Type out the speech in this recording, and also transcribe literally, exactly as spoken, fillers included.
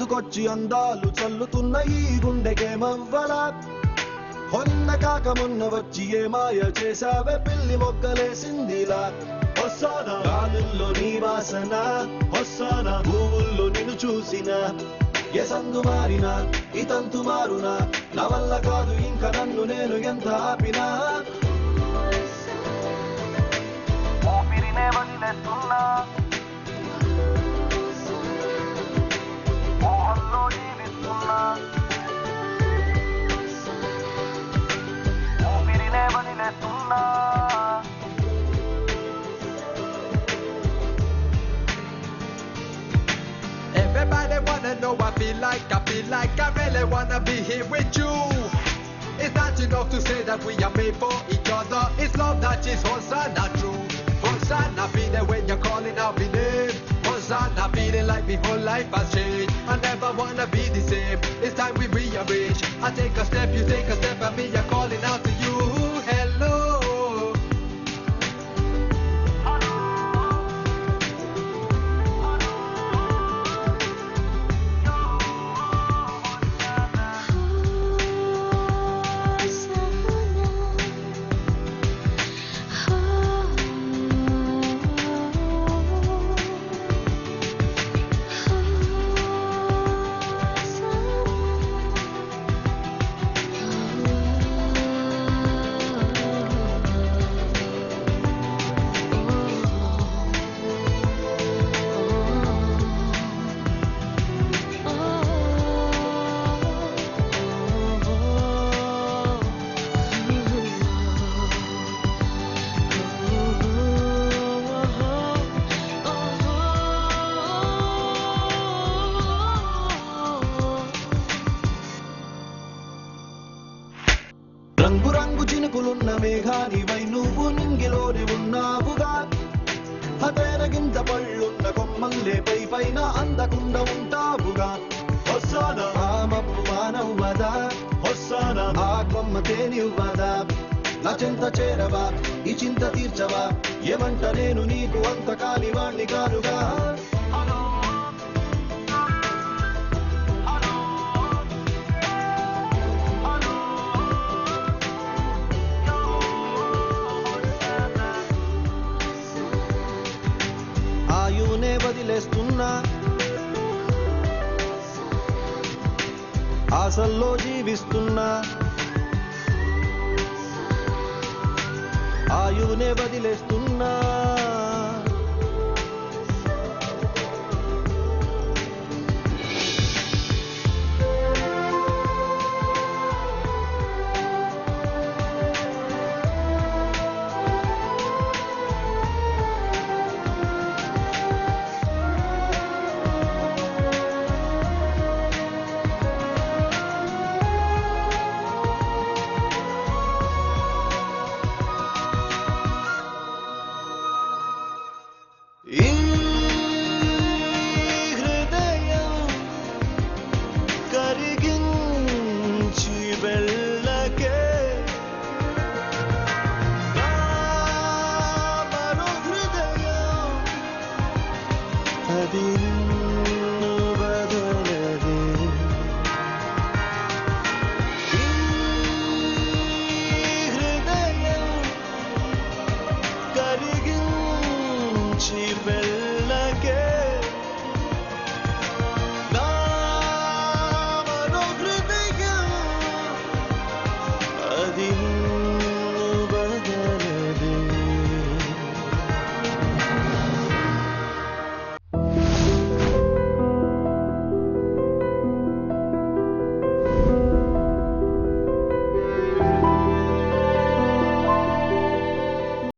ముందుకొచ్చి అందాలు చల్లుతున్న ఈ గుండెకేమవ్వలా మొన్న కాక మొన్న వచ్చి ఏ మాయ చేసావే పిల్లి మొగ్గలేసిందిలా వస్తానా గాలుల్లో నీ వాసన వస్తానా భూముల్లో నిన్ను చూసిన ఏ సందు మారినా ఈ తంతు మారునా నా వల్ల కాదు ఇంకా నన్ను నేను ఎంత ఆపినా ఊపిరినే వదిలేస్తున్నా ఊహల్లో జీవిస్తున్నా ఊపిరినే వదిలేస్తున్నా Everybody wanna know I feel like, I feel like I really wanna be here with you. It's not enough to say that we are made for each other. It's love that is Hosanna true. Hosanna feeling when you're calling out my name. Hosanna feeling like my whole life has changed. I never wanna be the same. It's time we rearrange. I take a step, you take a step, and me I'm calling out to you. Hello. రంగు రంగు చినుకులున్న మేఘానివై నువ్వు నింగిలోని ఉన్నావుగా హతేరగింత పళ్ళున్న కొమ్మల్లే పై పైన అందకుండా ఉంటావుగా వస్తానా ఆ మబ్బు మానవ్వదా వస్తానా ఆ కొమ్మ తేనివ్వదా నా చింత చేరవా ఈ చింత తీర్చవా ఏమంట నేను నీకు అంత కానివాణ్ణి కానుగా ఆయునే వదిలేస్తున్నా ఆశల్లో జీవిస్తున్నా ఆయునే వదిలేస్తున్నా ఈ హృదయం కరిగించి వెళ్ళకే నా మరో హృదయం అది